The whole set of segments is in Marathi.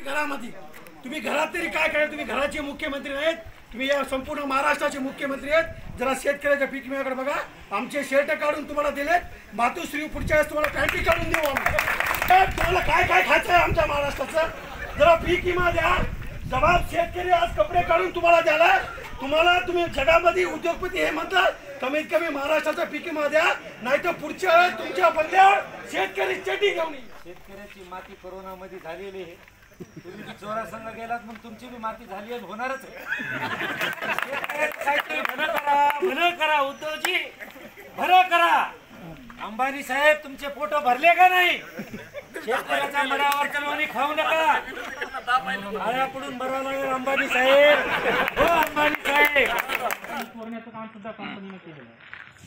घरामध्ये तुम्ही घरात तरी काय करा, तुम्ही घराचे मुख्यमंत्री नाहीत, तुम्ही या संपूर्ण महाराष्ट्राचे मुख्यमंत्री आहेत। जरा शेतकऱ्याच्या पीक विम्याकडे बघा, आमचे शर्ट काढून तुम्हाला दिलेत, मातोश्री पुढच्या वेळेस तुम्हाला पॅन्टी काढून देऊ आम्ही। तुम्हाला काय काय खायचं आहे आमच्या महाराष्ट्राचं, जरा पीक विमा द्या। जबाब शेतकरी आज कपडे काढून तुम्हाला द्याला, तुम्ही जगामध्ये उद्योगपती हे म्हणतात, कमीत कमी महाराष्ट्राचा पीक विमा द्या, नाही तर पुढच्या वेळेस तुमच्या बंगल्यावर शेतकरी चटी घेऊन येईल। शेतकऱ्याची माती कोरोना मध्ये झालेली आहे, तुम्ही चोरा संघ गेलात मग तुमची बी माती झाली आणि होणारच आहे। काहीतरी भलं करा उद्धवजी, भलं करा। अंबानी साहेब तुमचे फोटो भरले का नाही? शेतकऱ्याच्या मडावर कलवानी खाऊ नका, आळ्याकडून भरावं लागेल अंबानी साहेब। हो अंबानी साहेब, चोरण्याचं काम सुद्धा कंपनीने केलेलं आहे।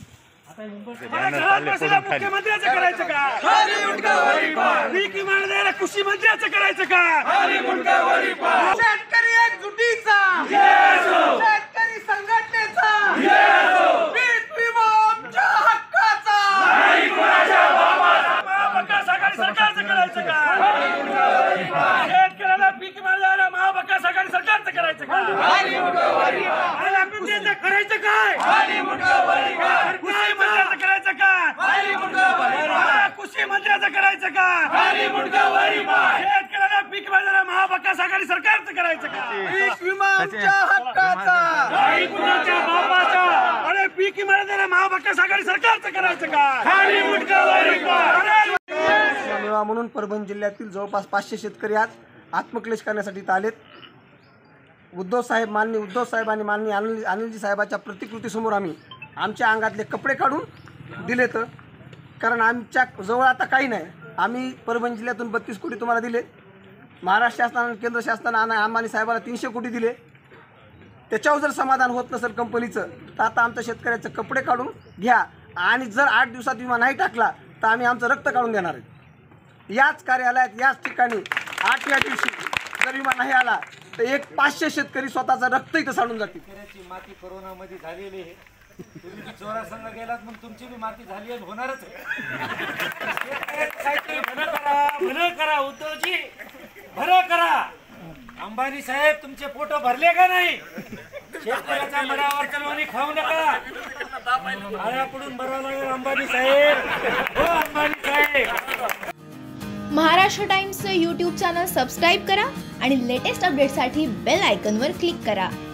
मुख्यमंत्र्याचं करायचं का? पीक विमा द्यायला कृषी मंत्र्याचं करायचं का? शेतकरी एकजुटीचा, शेतकरी संघटनेचा, पीक विमा आमच्या हक्काचा, महाविकास आघाडी सरकारचं करायचं का? शेतकऱ्याला पीक विमा द्यायला महाविकास आघाडी सरकारचं करायचं का? करायचं काय? कृषी मंत्र्याचं करायचं का? कृषी मंत्र्याचं करायचं का? शेतकऱ्याला पीक विमा द्यायला महाविकास आघाडी सरकारचं करायचं का? पीक विमा आमच्या हक्काचा, कुणाच्या बापाचा? अरे पीक विमा द्यायला महाविकास आघाडी सरकारचं करायचं का? मेळावा म्हणून परभणी जिल्ह्यातील जवळपास 500 शेतकरी आज आत्मक्लेश करण्यासाठी इथं आलेत। माननीय उद्धव साहेब आणि माननीय अनिलजी साहेबाच्या प्रतिकृतीसमोर आम्ही आमच्या अंगातले कपडे काढून दिलेत, कारण आमच्या जवळ आता काही नाही। आम्ही परभणी जिल्ह्यातून 32 कोटी तुम्हाला दिले, महाराष्ट्र शासनाने केंद्र शासनाने अंबानी साहेबाला 300 कोटी दिले। त्याच्यावर जर समाधान होत नसेल कंपनीचं, तर आता आमच्या शेतकऱ्याचे कपडे काढून घ्या, आणि जर 8 दिवसात विमा नाही टाकला तर आम्ही आमचं रक्त काढून देणार आहे। याच कार्यालयात याच ठिकाणी 8व्या दिवशी जर विमा नाही आला तर 500 शेतकरी स्वतःचं रक्त इथं सांडून जातील। शेतकऱ्याची माती कोरोना मध्ये झालेली आहे, तुम्ही चोरा संघ गेलात मग तुमची बी माती झाली आणि होणारच आहे। काहीतरी भलं करा उद्धवजी, भलं करा। अंबानी साहेब तुमचे फोटो भरले का नाही? शेतकऱ्याच्या मडावर कलवानी खाऊ नका, आळ्याकडून भरावं लागेल अंबानी साहेब। हो अंबानी साहेब। महाराष्ट्र टाइम्सचं यूट्यूब चॅनल सबस्क्राईब करा आणि लेटेस्ट अपडेटसाठी बेल आयकॉनवर क्लिक करा।